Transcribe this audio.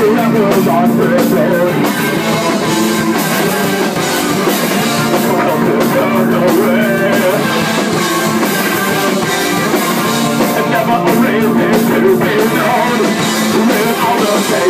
rebels on the road. World to turn away, and never a reason to be known. Live on the day.